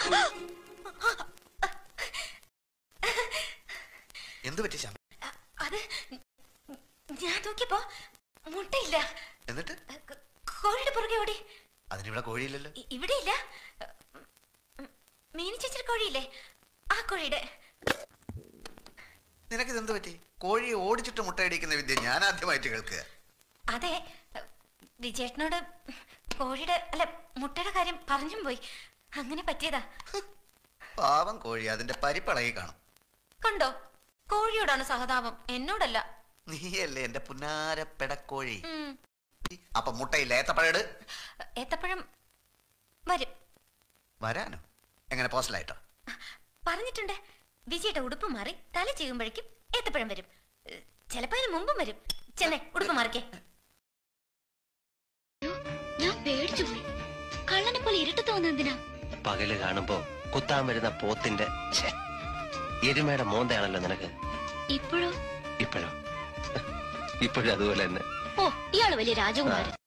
എന്ത് പറ്റി ശ്യാമ? അത് ഞാൻ നോക്കിയപ്പോ മുട്ടയില്ല. എന്നിട്ട് കോഴിയുടെ പുറകെ ഓടി. അതിനിവിടെ കോഴിയില്ലല്ലോ. ഇവിടെ ഇല്ല. മീനി ചേച്ചി കോഴിയില്ലേ, ആ കോഴിയുടെ. നിനക്കിതെന്ത് പറ്റി? കോഴിയെ ഓടിച്ചിട്ട് മുട്ടയടിക്കുന്ന വിദ്യ ഞാൻ ആദ്യമായിട്ട് കേൾക്കുക. അതെ, വിജയേട്ടനോട് കോഴിയുടെ അല്ല മുട്ടയുടെ കാര്യം പറഞ്ഞും പോയി, അങ്ങനെ പറ്റിയതാ. പാവം കോഴി അതിന്റെ പരിപ്പളകി കാണും. കണ്ടോ, കോഴിയോടാണ് സഹതാപം, എന്നോടല്ല. നീയല്ലേ എന്റെ പുന്നാര പെടക്കോഴി. അപ്പൊ മുട്ടയില്ല, ഏത്തപ്പഴം. ഏത്തപ്പഴം വരും. വരാനോ? എങ്ങനെ പോസ്റ്റലായിട്ടോ? പറഞ്ഞിട്ടുണ്ട്. വിജയുടെ ഉടുപ്പ് മാറി തല ചെയ്യുമ്പോഴേക്കും ഏത്തപ്പഴം വരും. ചിലപ്പോ അതിന് മുമ്പും വരും. ചെന്നേ ഉടുപ്പ് മാറിക്കേ. ഞാൻ പേടിച്ചു പോയി. കള്ളനെ പോലെ ഇരുട്ടത്ത് വന്ന എന്തിനാ? പകല് കാണുമ്പോ കുത്താൻ വരുന്ന പോത്തിന്റെ എരുമയുടെ മോന്തയാണല്ലോ നിനക്ക്. ഇപ്പോഴോ? ഇപ്പോഴും അതുപോലെ തന്നെ. ഓ, ഇയാള് വലിയ രാജകുമാരൻ.